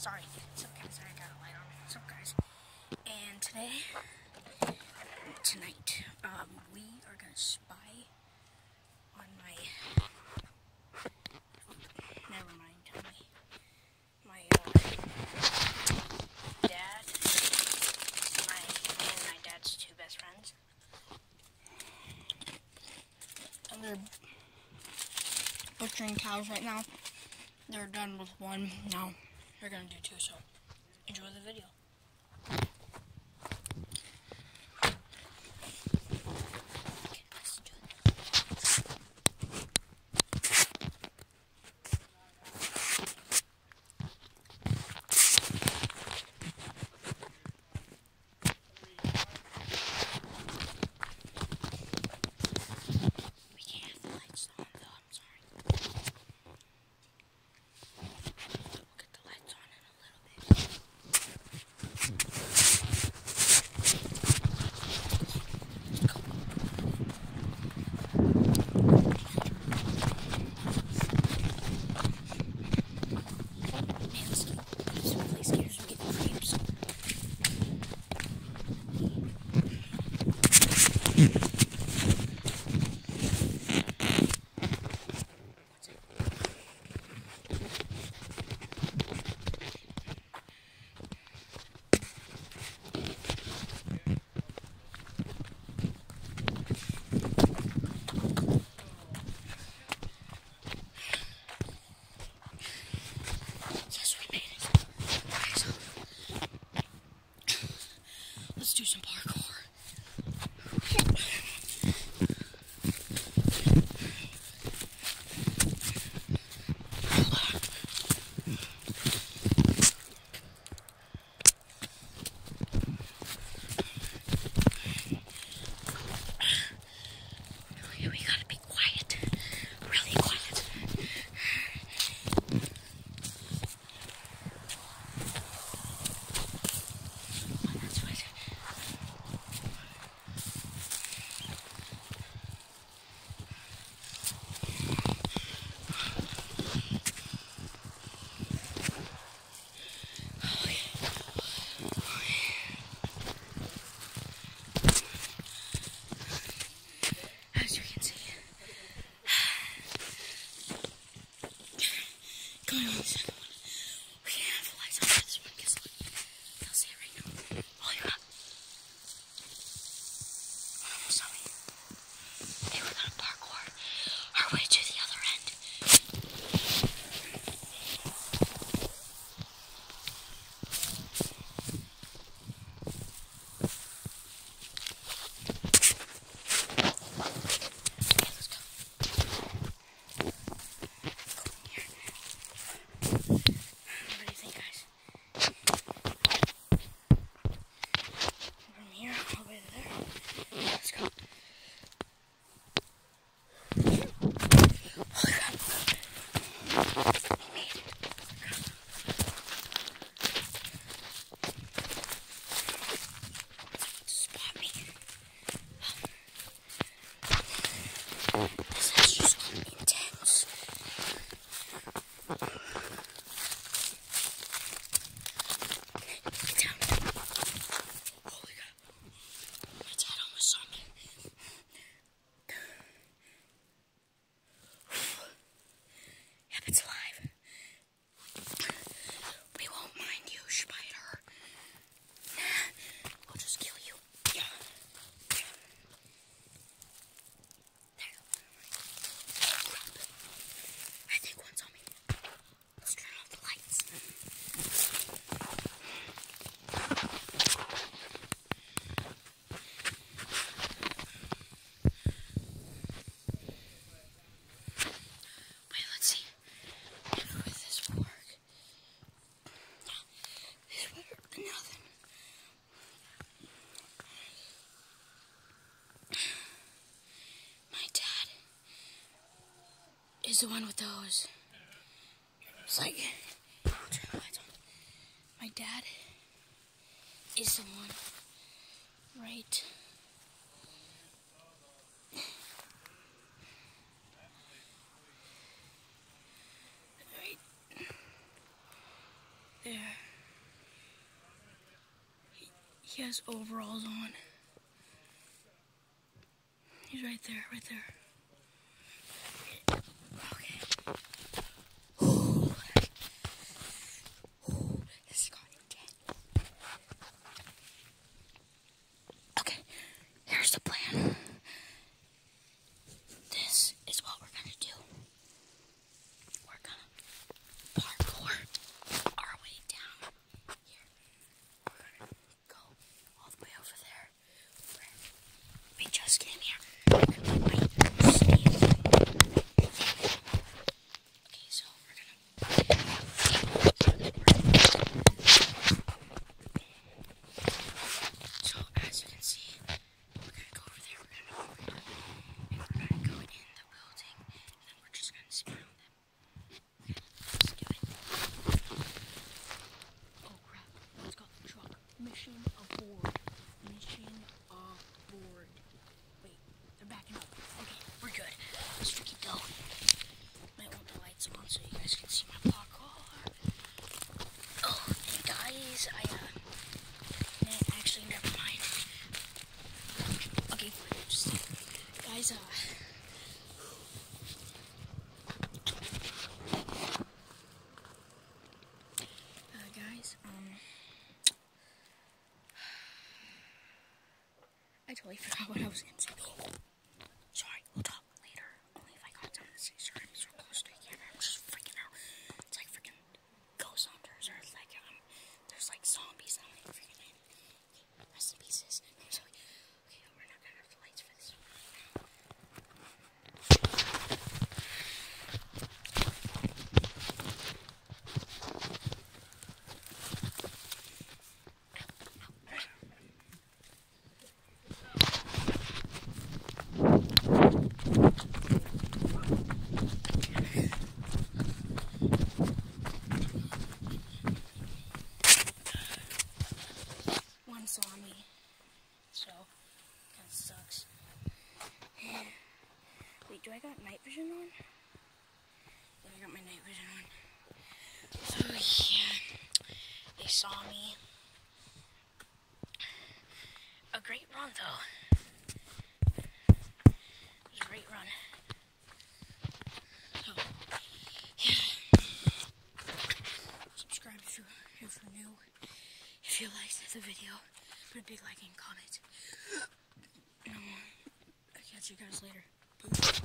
Sorry. So guys, I got a light on. So guys, and tonight, we are gonna spy on my. Never mind. My dad. My dad's two best friends. And they're butchering cows right now. They're done with one. Now they're gonna do two. So enjoy the video. Let's do some parkour. We gotta be quiet. Really quiet. That's what. As you can see, going on the second one. We can't have the lights on for this one because they'll see it right now. Oh, you got. Almost on me. Okay, we're gonna parkour our way to the other end. This is just intense. Get down. Holy God. My dad almost saw me. Yep, it's alive. We won't mind you, spider. We'll just kill you. I think one's on me. Let's turn off the lights. Wait, let's see if this will work. This will work. Nothing. My dad is the one with those. It's like, I'll turn the lights on. My dad is the one right there. He has overalls on. He's right there, right there. Okay. This is going intense. Okay, here's the plan. This is what we're gonna do. We're gonna parkour our way down here. We're gonna go all the way over there where we just came here. Okay, so we're gonna. So as you can see, we're gonna go over there. We're gonna go over here, and we're gonna go in the building, and then we're just gonna spin on them. Okay, let's do it. Oh crap! Let's go the truck. Mission aboard. Mission aboard. Wait, they're backing up. Okay, we're good. Let's freaking go. Might want the lights on so you guys can see my parkour. Oh, and guys, actually, never mind. Okay, just guys, guys, I totally forgot what I was gonna say. Sorry, we'll talk later. Only if I got time to say sorry. I'm so close to the camera. I'm just freaking out. It's like freaking ghost hunters, or like there's like zombies and I'm like freaking out. Okay, rest in pieces. I'm sorry. Okay, we're not gonna have the lights for this one right now. One saw me, so kind of sucks. Wait, do I got night vision on? Yeah, I got my night vision on. So yeah, they saw me. A great run though. It was a great run. So yeah, subscribe if you're new. If you liked the video, put a big like and comment. I'll catch you guys later.